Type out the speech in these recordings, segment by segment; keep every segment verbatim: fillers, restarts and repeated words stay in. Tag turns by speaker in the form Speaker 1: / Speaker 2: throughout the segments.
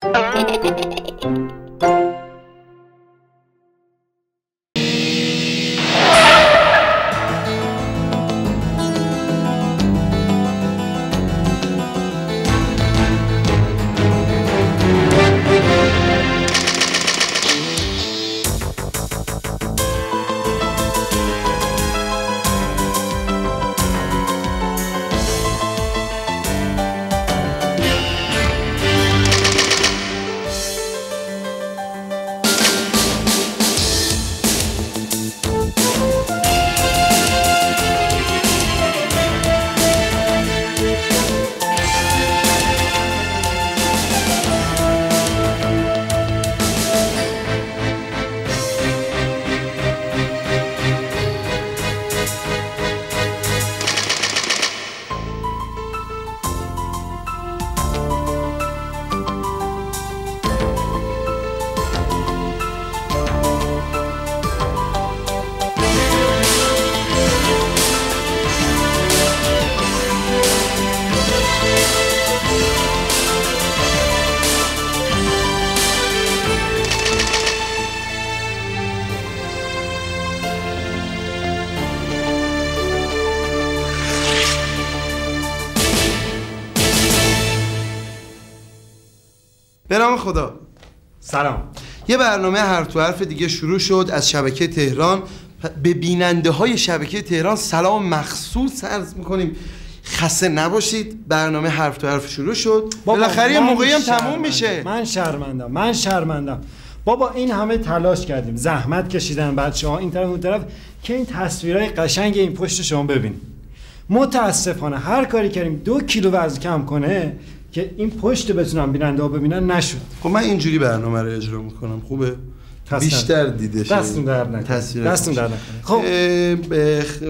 Speaker 1: به نام خدا.
Speaker 2: سلام.
Speaker 1: یه برنامه حرف تو حرف دیگه شروع شد از شبکه تهران. به بیننده های شبکه تهران سلام مخصوص عرض میکنیم، خسته نباشید. برنامه حرف تو حرف شروع شد، بالاخره یه موقعی هم تموم میشه.
Speaker 2: من شرمندم من شرمندم بابا، این همه تلاش کردیم، زحمت کشیدن بچه‌ها این طرف اون طرف که این تصویرهای قشنگ این پشت شما ببینید. متاسفانه هر کاری کردیم دو کیلو وزن کم کنه که این پشت بتونم بیننده ها ببینن نشد.
Speaker 1: خب من اینجوری برنامه رو اجرا میکنم، خوبه؟ بیشتر دیده شه.
Speaker 2: دستون در نکنه. دستون در نکنه.
Speaker 1: خب بخ...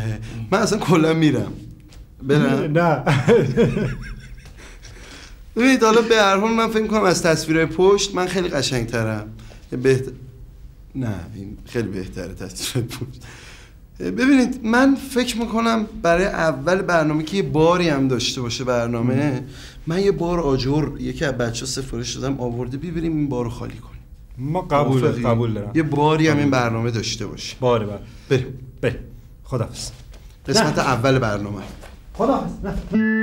Speaker 1: من اصلا کلا میرم. برم؟
Speaker 2: نه.
Speaker 1: ببینید حالا به هر حال من فکر میکنم از تصویرهای پشت من خیلی قشنگترم. بهتر نه این خیلی بهتره تصویرهای پشت. ببینید من فکر میکنم برای اول برنامه که یه باری هم داشته باشه برنامه، من یه بار آجر یکی از بچه‌ها سفارش دادم آورده، ببریم این بارو خالی کنیم.
Speaker 2: ما قبول قبول دارم.
Speaker 1: یه باری هم این برنامه داشته باشه.
Speaker 2: باره باره.
Speaker 1: بریم
Speaker 2: بریم. خداحافظ.
Speaker 1: قسمت اول برنامه.
Speaker 2: خداحافظ. نه.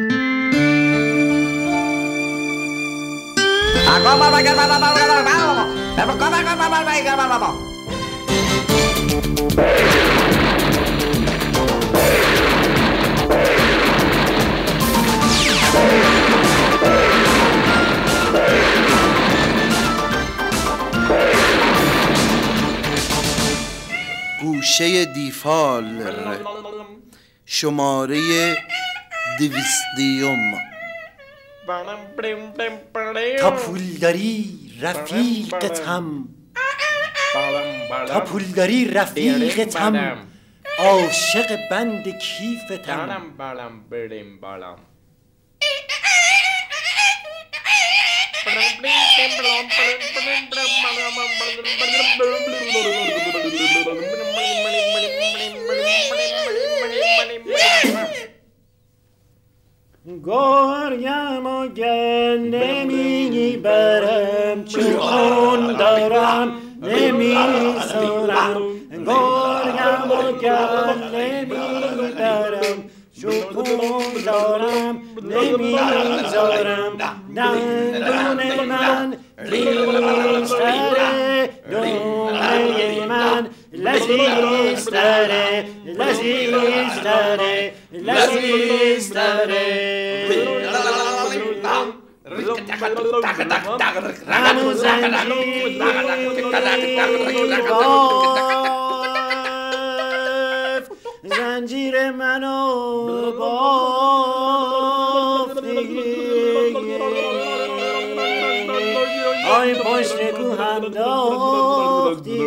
Speaker 1: گوشه دیفال شماره دویستیوم.
Speaker 3: تا پول داری رفیقتم، تا پول داری رفیقتم، عاشق بند کیفتم.
Speaker 2: گرگم و گل نمیبرم، چون دارم نمیذارم. گرگم و گل نمیبرم، چون دارم نمیذارم. دندون من ریزتره، دونه من لذیذتره، لذیذتره، لذیذتره. همون زنجیر بافت، زنجیر منو بافتی، آی پشت کوهم داختی.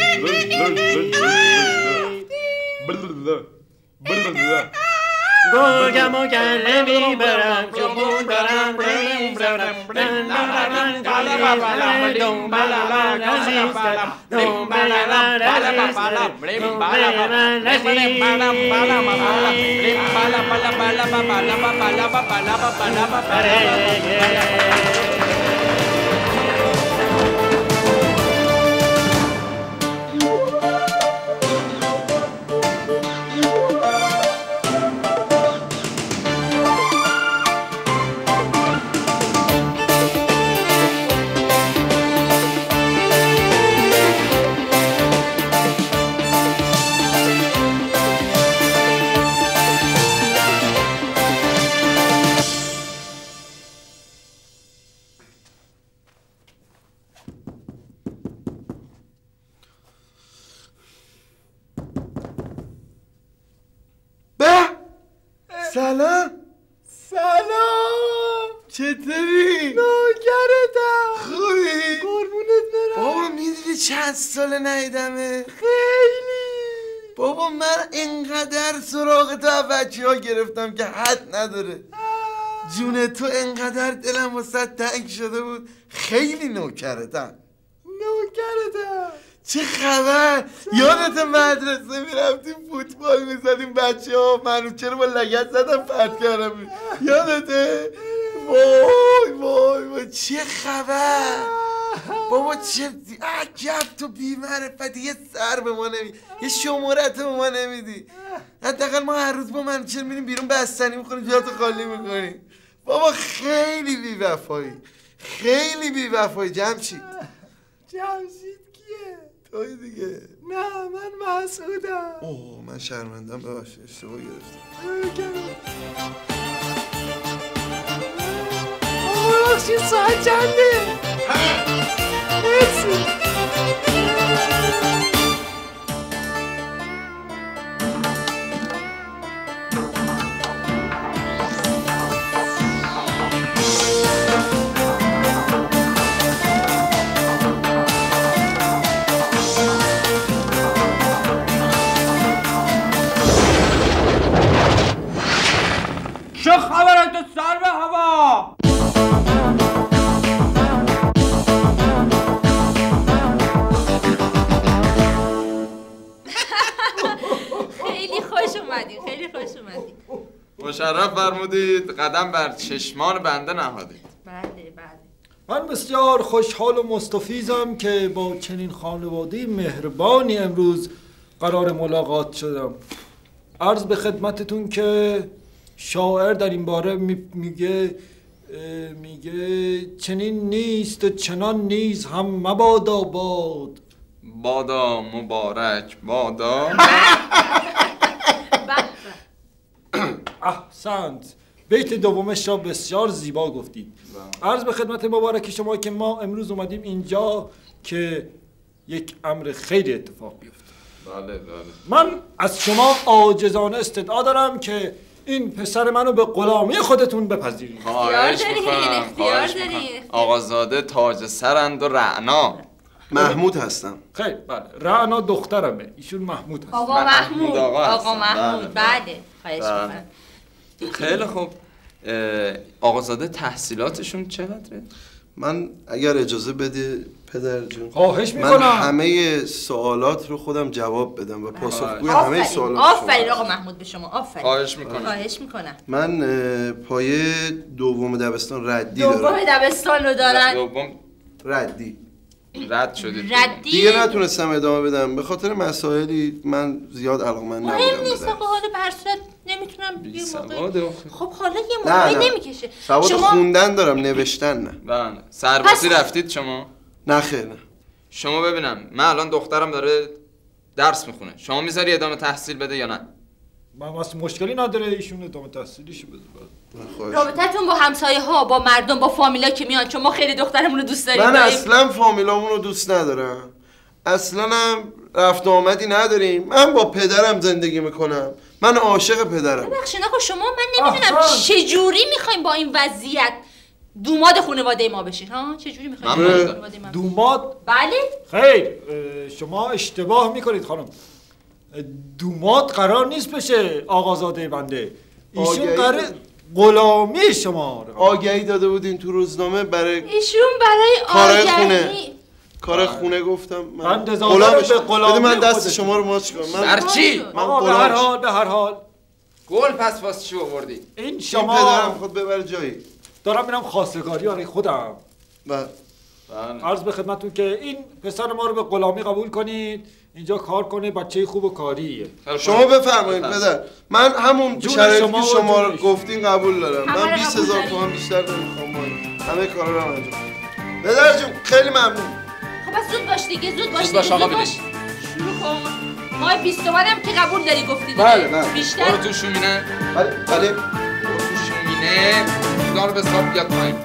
Speaker 2: گرگم و گله میبرم، چون دارم نمیذارم. دنبال من عزیزتره، دنبال من عزیزتره، دنبال من عزیزتره، دنبال من عزیزتره.
Speaker 1: سلام.
Speaker 2: سلام.
Speaker 1: چطوری؟
Speaker 2: نوکرتم.
Speaker 1: خوبی؟
Speaker 2: قربونت برم.
Speaker 1: بابا میدونی چند سال ندیدمه؟
Speaker 2: خیلی.
Speaker 1: بابا من انقدر سراغ تو از بچه ها گرفتم که حد نداره. جون تو انقدر دلم واسه تنگ شده بود. خیلی نوکرتم.
Speaker 2: نوکرتم.
Speaker 1: چه خبر؟ یادت مدرسه میرفتیم فوتبال میزدیم بچه ها منو چرا با لگت زدم پرت کردم یادته؟ وای وای وای چه خبر؟ بابا چه عجب تو بی‌معرفتی یه سر به ما نمیدی یه شمارت به ما نمیدی حداقل ما هر روز با من چرا میریم بیرون بستنی میخوریم جاتو خالی میکنیم بابا خیلی بی‌وفایی خیلی بی‌وفایی جمشید
Speaker 2: جمشید کیه؟
Speaker 1: توی دیگه
Speaker 2: نه من مسعودم.
Speaker 1: اوه من شرمندم ببخشید اشتباه گرفتم
Speaker 2: آقا بخشید ساعت چنده؟ مرسی.
Speaker 4: چه خبره تو سر به هوا؟
Speaker 5: خیلی خوش اومدید خیلی خوش اومدید
Speaker 4: مشرف فرمودید قدم بر چشمان بنده نهادید.
Speaker 5: بله بله
Speaker 2: من بسیار خوشحال و مستفیضم که با چنین خانواده مهربانی امروز قرار ملاقات شدم. عرض به خدمتتون که شاعر در این باره میگه میگه چنین نیست و چنان نیز هم مبادا باد
Speaker 4: بادا مبارک بادا.
Speaker 2: احسنت. بیت دومش را بسیار زیبا گفتید. عرض به خدمت مبارک شما که ما امروز اومدیم اینجا که یک امر خیلی اتفاق بیفته.
Speaker 4: بله بله.
Speaker 2: من از شما عاجزانه استدعا دارم که این پسر منو به غلامی خودتون بپذیرید.
Speaker 4: خواهش
Speaker 5: اختیار دارین،
Speaker 4: میکنم
Speaker 5: اختیار
Speaker 4: خواهش
Speaker 5: دارین.
Speaker 4: میکنم. آقازاده تاج سرند و رعنا.
Speaker 1: محمود هستم
Speaker 2: خیلی بله. رعنا دخترمه. ایشون محمود هست.
Speaker 5: آقا
Speaker 4: من
Speaker 5: محمود
Speaker 4: محمود آقا
Speaker 5: آقا
Speaker 4: هستم.
Speaker 5: محمود
Speaker 4: بله،
Speaker 5: بله خواهش
Speaker 4: بله.
Speaker 5: میکنم
Speaker 4: خیلی خوب. آقازاده تحصیلاتشون چقدره؟
Speaker 1: من اگر اجازه بده پدر جون
Speaker 2: خواهش
Speaker 1: من
Speaker 2: میکنم.
Speaker 1: همه سوالات رو خودم جواب بدم و پاسخگوی همه
Speaker 5: آفرین
Speaker 1: سوالات
Speaker 5: آفرین
Speaker 1: شما
Speaker 5: آقا محمود به شما آفرین
Speaker 4: خواهش میکنم.
Speaker 5: خواهش میکنم
Speaker 1: من اه، پایه دوم دبستان ردی
Speaker 5: دوم
Speaker 1: دارم
Speaker 5: دبستان رو دارن
Speaker 4: دوم
Speaker 1: ردی
Speaker 4: رد شدید.
Speaker 5: ردی
Speaker 1: دیگه نتونستم ادامه بدم به خاطر مسائلی من زیاد علاقمند
Speaker 5: مهم
Speaker 1: نبودم
Speaker 5: نیست
Speaker 1: بدم
Speaker 5: آقا حالا به هر صورت نمیتونم
Speaker 4: بی
Speaker 5: یه موقعی
Speaker 4: سواد آخه.
Speaker 5: خب حالا یه
Speaker 1: نه،
Speaker 5: موقعی
Speaker 1: نه.
Speaker 5: نمیکشه
Speaker 1: سواد
Speaker 5: شما
Speaker 1: خوندن دارم نوشتن نه
Speaker 4: بله. سربازی
Speaker 5: پس-
Speaker 4: رفتید شما؟
Speaker 1: نه خیر نه
Speaker 4: شما ببینم من الان دخترم داره درس میخونه شما میذاری ادامه تحصیل بده یا نه؟
Speaker 2: من واسه مشکلی نداره ایشون ادامه تحصیلیشو بده.
Speaker 1: من خواهش
Speaker 5: رابطتون با همسایه ها با مردم با فامیلا که میان چون ما خیلی دخترمون رو دوست داریم
Speaker 1: من
Speaker 5: داریم.
Speaker 1: اصلا فامیلامون رو دوست ندارم اصلا هم رفت و آمدی نداریم من با پدرم زندگی میکنم من عاشق پدرم
Speaker 5: ببخشید آقا شما من نمیدونم
Speaker 2: آها.
Speaker 5: چجوری میخوایم با این وضعیت دوماد خانواده ما بشین ها چجوری میخوایم
Speaker 4: من
Speaker 5: دوماد
Speaker 4: بودم.
Speaker 5: خانواده ما بشین؟
Speaker 2: دوماد
Speaker 5: بله
Speaker 2: خیر اه، شما اشتباه میکنید خانم. دوماد قرار نیست بشه آقازاده بنده. ایشون
Speaker 1: آگهی
Speaker 2: قرار
Speaker 1: داد.
Speaker 2: غلامی شما.
Speaker 1: آگهی داده بودین تو روزنامه برای
Speaker 5: ایشون برای
Speaker 1: کارهای
Speaker 5: آگهی
Speaker 1: خونه. کار خونه گفتم من
Speaker 2: بنده زاده
Speaker 1: غلامش-
Speaker 2: رو به غلامی
Speaker 1: بده من دست
Speaker 2: خودت.
Speaker 1: شما رو ماچ کنم من
Speaker 4: بر چی؟
Speaker 1: من
Speaker 2: آقا به هر
Speaker 1: غلامش
Speaker 2: حال به هر حال
Speaker 4: گل پس واسه چی آوردی؟
Speaker 2: این
Speaker 1: این
Speaker 2: شما
Speaker 1: پدرم خود ببر جایی
Speaker 2: دارم میرم خواستگاری برای خودم.
Speaker 1: و
Speaker 4: بله.
Speaker 2: عرض به خدمتتون که این پسر ما رو به غلامی قبول کنید اینجا کار کنه بچه خوب و کاریه.
Speaker 4: خیلی
Speaker 1: شما
Speaker 4: خوب.
Speaker 1: بفرمایید پدر من همون
Speaker 2: جون
Speaker 1: شرایطی
Speaker 2: شما
Speaker 1: که
Speaker 2: و
Speaker 1: شما
Speaker 2: جون
Speaker 1: رو گفتین قبول دارم
Speaker 5: همه
Speaker 1: من
Speaker 5: رو
Speaker 1: بیست
Speaker 5: قبول
Speaker 1: هزار
Speaker 5: داری؟
Speaker 1: تومان بیشتر نمیخوام همه کارا رو انجام پدر جون خیلی ممنون
Speaker 5: خب بس زود باش دیگه زود باش
Speaker 4: زود
Speaker 5: دیگه
Speaker 4: باش آقا
Speaker 5: زود باش شروع کن ماه بیست تومنم که قبول داری گفتی دیگه
Speaker 1: بله، بله.
Speaker 4: برو
Speaker 5: بیشتر
Speaker 4: تو شومینه
Speaker 1: بله بله
Speaker 4: برو تو شومینه دار به حساب بیاد پایین.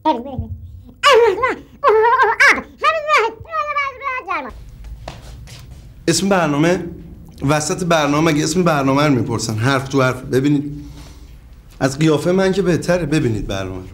Speaker 1: اسم برنامه وسط برنامه مگه اسم برنامه رو میپرسن؟ حرف تو حرف. ببینید از قیافه من که بهتره. ببینید برنامه رو.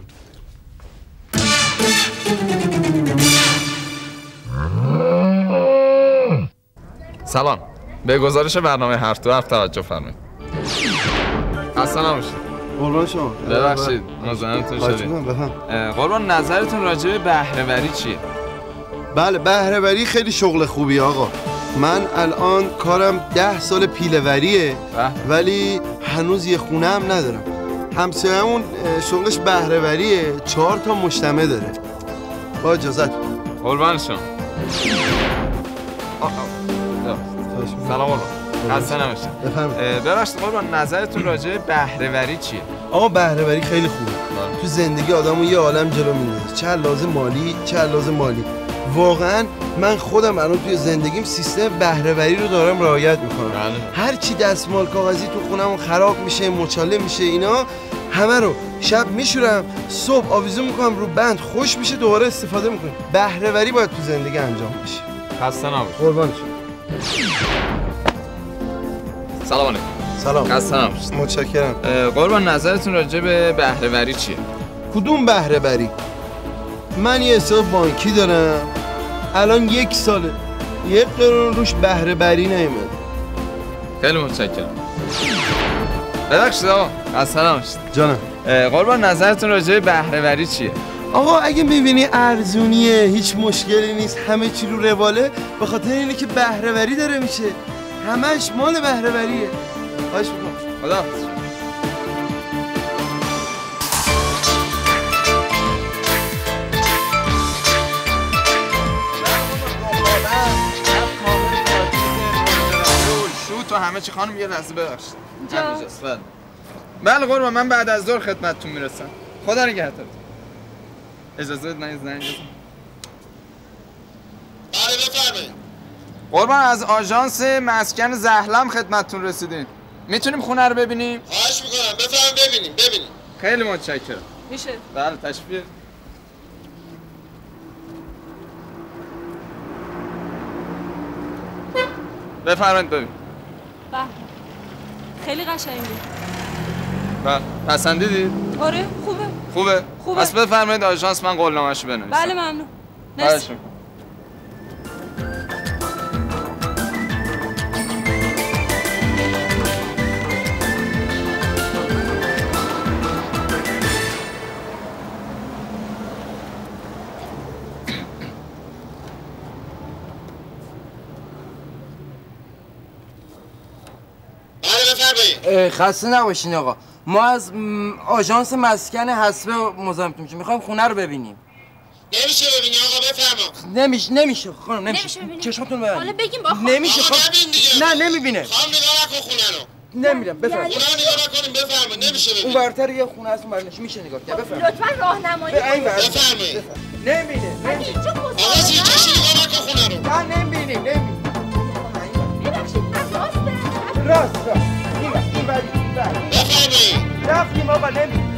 Speaker 4: سلام، به گزارش برنامه حرف تو حرف توجه فرمایید. خسته نباشید.
Speaker 1: قربان شما.
Speaker 4: ببخشید مزاحمتون شدیم.
Speaker 1: بفهم.
Speaker 4: قربان نظرتون راجع به بهره‌وری چیه؟
Speaker 1: بله بهره‌وری خیلی شغل خوبی آقا. من الان کارم ده سال پیله‌وریه ولی هنوز یه خونه هم ندارم. همسایه‌مون شغلش بهره‌وریه، چهار تا مجتمع داره. با اجازت.
Speaker 4: قربان شما. سلام قربان. خسته نباشید.
Speaker 1: بفرمایید.
Speaker 4: ببخشید قربان نظرتون راجع به بهره‌وری چیه؟
Speaker 1: آقا بهره‌وری خیلی خوبه. تو زندگی آدمو یه عالم جلو میندازه. چه لازم مالی، چه لازم مالی. واقعا من خودم الان توی زندگیم سیستم بهره‌وری رو دارم رعایت میکنم. هر چی دستمال کاغذی تو خونمون خراب میشه، مچاله میشه، اینا همه رو شب میشورم، صبح آویزون میکنم رو بند، خوش میشه، دوباره استفاده میکنم. بهره‌وری باید تو زندگی انجام بشه.
Speaker 4: خسته نباشید.
Speaker 1: قربان شما.
Speaker 4: سلام علیکم.
Speaker 1: سلام.
Speaker 4: خسته نباشید.
Speaker 1: متشکرم.
Speaker 4: قربان نظرتون راجع به بهره‌وری چیه؟
Speaker 1: کدوم بهره‌وری؟ من یه حساب بانکی دارم الان یک ساله یک قرون روش بهره‌وری نیومد.
Speaker 4: خیلی متشکرم. ببخشید آقا خسته نباشید.
Speaker 1: جانم.
Speaker 4: قربان نظرتون راجع به بهره‌وری چیه؟
Speaker 1: آقا اگه میبینی ارزونیه، هیچ مشکلی نیست، همه چی رو رواله، به خاطر اینه که بهره‌وری داره میشه، همش مال بهره‌وریه. خواهش میکنم.
Speaker 4: خدا تو همه چی خانم یه لحظه ببخشید. همینجاست. بله. بله قربان من بعد از ظهر خدمتتون میرسم. خدا نگهدار. اجازه بدید من یه زنگ بزنم.
Speaker 1: بله بفرمایید.
Speaker 4: قربان از آژانس مسکن زهلم خدمتتون رسیدیم. میتونیم خونه رو ببینیم؟
Speaker 1: خواهش میکنم بفرمایید ببینیم ببینیم.
Speaker 4: خیلی متشکرم.
Speaker 5: میشه.
Speaker 4: بله تشریف. بفرمایید ببین.
Speaker 5: بله. خیلی قشنگه.
Speaker 4: بله. پسندیدید؟
Speaker 5: آره خوبه.
Speaker 4: خوبه؟
Speaker 5: خوبه.
Speaker 4: پس بفرمایید آژانس من قولنامه‌شو بنویسم.
Speaker 5: بله ممنون. مرسی.
Speaker 6: خسته نباشین آقا. ما از آژانس مسکن حسبه مزاحمتون میشیم. میخوایم خونه رو ببینیم.
Speaker 1: نمیشه ببینی آقا بفرما.
Speaker 6: نمیشه نمیشه خانم نمیشه.
Speaker 5: نمیشه
Speaker 6: چشاتون ببندید.
Speaker 5: حالا بگیم با
Speaker 6: نمیشه
Speaker 1: آقا ببین دیگه.
Speaker 6: نه نمیبینه.
Speaker 1: خانم نگاه نکن خونه رو.
Speaker 6: نمیرم بفرمایید.
Speaker 1: خونه رو نگاه نکنیم بفرما. نمیشه ببین.
Speaker 6: اون ورتر یه خونه هست اون ورش میشه نگاه کرد. بفرمایید.
Speaker 5: لطفاً راهنمایی
Speaker 6: کنید.
Speaker 1: بفرمایید.
Speaker 6: نمیبینه.
Speaker 1: آقا زیر چشم نگاه نکن خونه رو.
Speaker 6: نه نمیبینیم نمیبینیم.
Speaker 5: ببخشید راسته.
Speaker 6: راست راست. این ور این ور این ور.
Speaker 1: بفرمایید.
Speaker 6: رفتیم آقا نمیبینیم.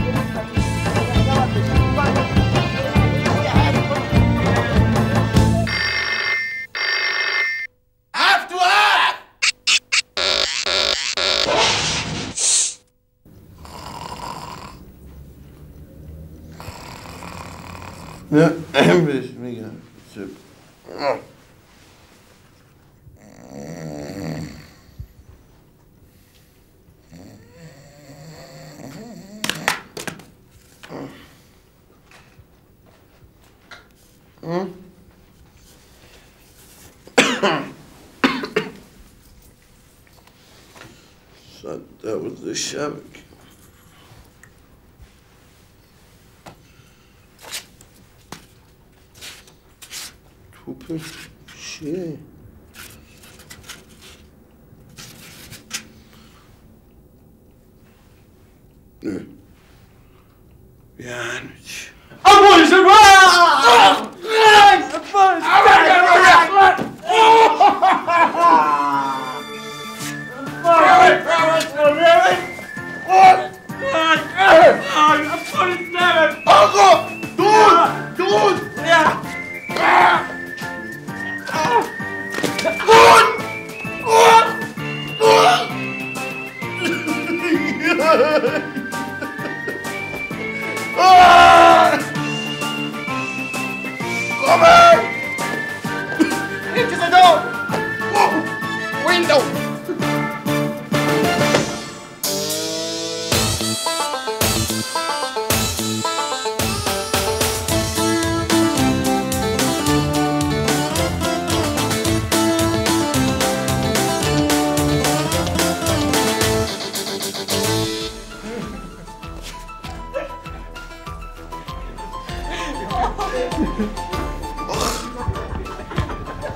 Speaker 1: نه بهش میگم ساعت دوازده شب توپ چیه؟ یعنی چی؟ آقا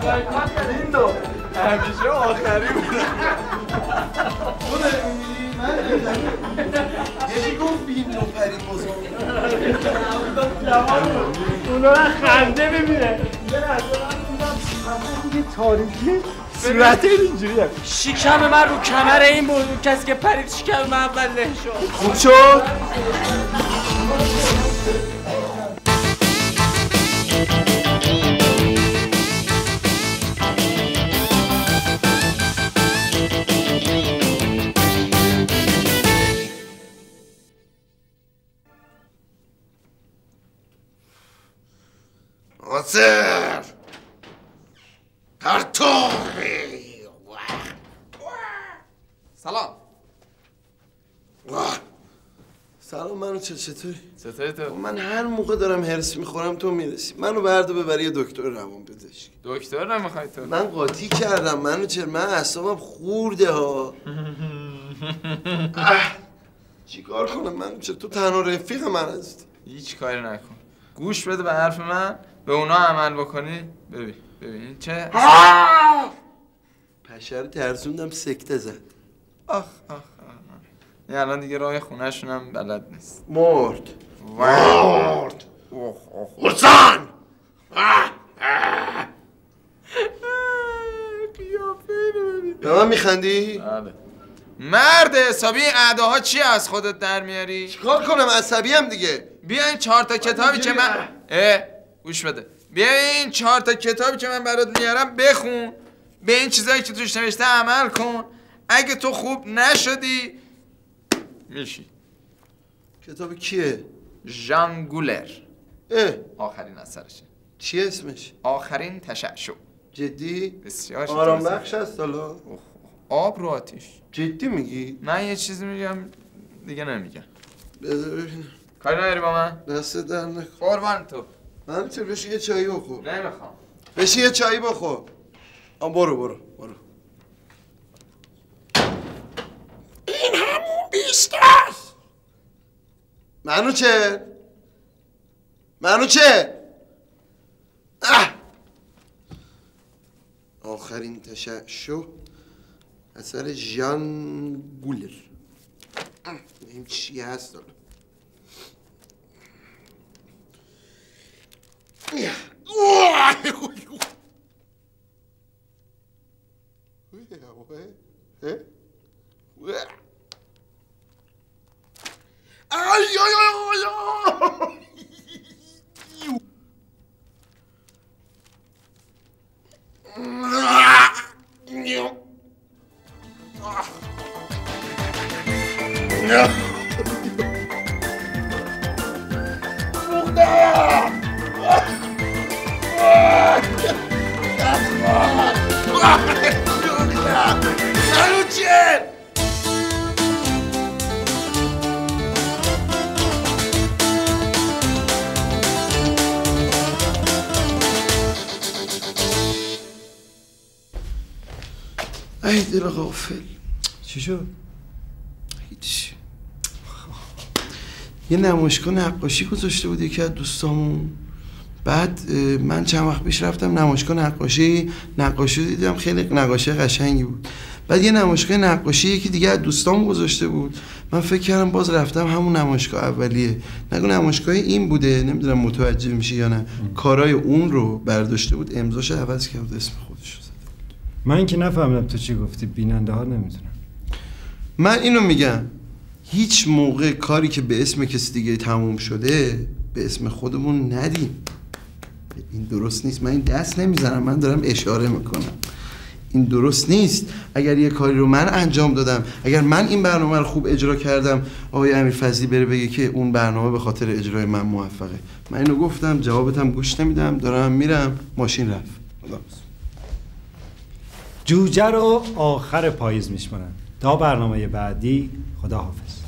Speaker 4: این دو همیشه آخری بودن.
Speaker 1: تو داری می‌بینی؟ من یکی گفت بین نو پرید بزرگ.
Speaker 2: اونا رو خنده ببینه. یه لحظه من بودم یه تاریکی صورت اینجوری هم.
Speaker 6: شکم من رو کمر این بود، کسی که پرید شکم من اول له شد.
Speaker 1: خوب شد؟ آسر پرتاقی
Speaker 4: سلام.
Speaker 1: سلام منو چه چطوری؟
Speaker 4: چطوری تو؟
Speaker 1: من هر موقع دارم هرس میخورم تو میرسی. منو بردا ببری یه دکتر روان پزشک.
Speaker 4: دکتر نمیخوای تو؟
Speaker 1: من قاطی کردم منو چرا من اعصابم خورده ها. چیکار کنم من چه تو تنها رفیق من هستی.
Speaker 4: هیچ کاری نکن. گوش بده به حرف من، به اونا عمل بکنی. ببین ببین چه
Speaker 1: پشر ترسوندم سکته زد.
Speaker 4: آخ آخ آخ. این الان دیگه راه خونه‌شون هم بلد نیست.
Speaker 1: مرد.
Speaker 4: مرد. اوه اوه.
Speaker 1: حسن. به من میخندی؟
Speaker 4: بله. مرد حسابی این اعداها چی از خودت در میاری؟
Speaker 1: چیکار کنم عصبی هم دیگه.
Speaker 4: بیا این چهار تا کتابی که من اه گوش بده. بیا این چهار تا کتابی که من برات میارم بخون. به این چیزایی که توش نوشته عمل کن. اگه تو خوب نشدی میشی.
Speaker 1: کتاب کیه؟
Speaker 4: ژان گولر.
Speaker 1: اه
Speaker 4: آخرین اثرشه.
Speaker 1: چی اسمش؟
Speaker 4: آخرین تشعشع.
Speaker 1: جدی؟
Speaker 4: بسیار
Speaker 1: آرام بخش هست حالا.
Speaker 4: آب رو آتیش.
Speaker 1: جدی میگی؟
Speaker 4: من یه چیزی میگم دیگه نمیگم.
Speaker 1: بذار ببینم.
Speaker 4: کاری نداری با من؟
Speaker 1: دست در نکن.
Speaker 4: قربان تو.
Speaker 1: من چه بشی یه چایی بخور.
Speaker 4: نمیخوام.
Speaker 1: بشی یه چایی بخور. آ برو برو برو. این همون بیست است. منو چه؟ منو چه؟ اه! آخرین تشعشع اثر ژان گولر. این چی هست داره؟ ای دل غافل.
Speaker 2: چی شد؟
Speaker 1: هیچ. یه نمایشگاه نقاشی گذاشته بود یکی از دوستامون. بعد من چند وقت پیش رفتم نمایشگاه نقاشی نقاشی دیدم خیلی نقاشی قشنگی بود. بعد یه نمایشگاه نقاشی یکی دیگه از دوستامون گذاشته بود. من فکر کردم باز رفتم همون نمایشگاه اولیه. نگو نمایشگاه این بوده، نمیدونم متوجه میشی یا نه. کارای اون رو برداشته بود امضاشو عوض کرد اسم خودش رو زده.
Speaker 2: من که نفهمیدم تو چی گفتی. بیننده ها نمیدونم.
Speaker 1: من اینو میگم هیچ موقع کاری که به اسم کسی دیگه تموم شده به اسم خودمون ندیم. این درست نیست. من این دست نمیزنم، من دارم اشاره میکنم. این درست نیست. اگر یه کاری رو من انجام دادم، اگر من این برنامه رو خوب اجرا کردم، آقای امیرفضلی بره بگه که اون برنامه به خاطر اجرای من موفقه. من اینو گفتم، جوابتم گوش نمیدم، دارم میرم. ماشین رفت. خداحافظ.
Speaker 2: جوجه رو آخر پاییز میشمارن. تا برنامه بعدی خداحافظ.